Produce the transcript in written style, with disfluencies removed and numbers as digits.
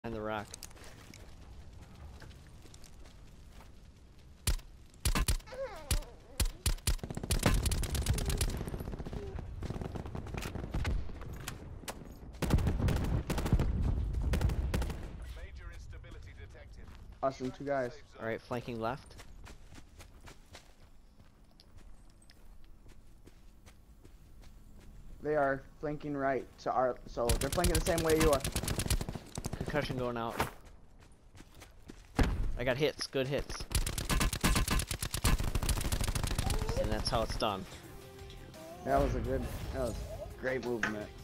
behind the rock. Major instability detected. Awesome, two guys. Alright, flanking left. They are flanking right to our, so they're flanking the same way you are. Concussion going out. I got hits, good hits. And that's how it's done. That was great movement.